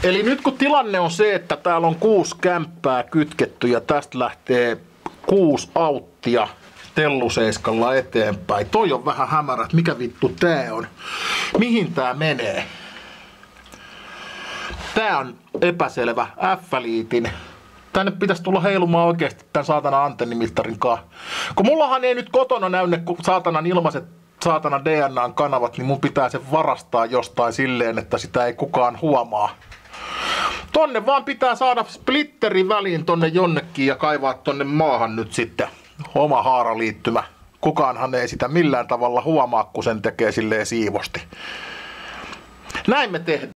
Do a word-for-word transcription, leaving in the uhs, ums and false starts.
Eli nyt kun tilanne on se, että täällä on kuusi kämppää kytketty ja tästä lähtee kuusi auttia telluseiskalla eteenpäin. Toi on vähän hämärä, että mikä vittu tää on. Mihin tää menee? Tää on epäselvä F-liitin. Tänne pitäisi tulla heilumaan oikeesti tän saatana antennimittarin kanssa. Kun mullahan ei nyt kotona näy ne saatanan ilmaiset saatana D N A-kanavat, niin mun pitää sen varastaa jostain silleen, että sitä ei kukaan huomaa. Tonne vaan pitää saada splitterin väliin tonne jonnekin ja kaivaa tonne maahan nyt sitten oma haaraliittymä. Kukaanhan ei sitä millään tavalla huomaa, kun sen tekee silleen siivosti. Näin me tehdään.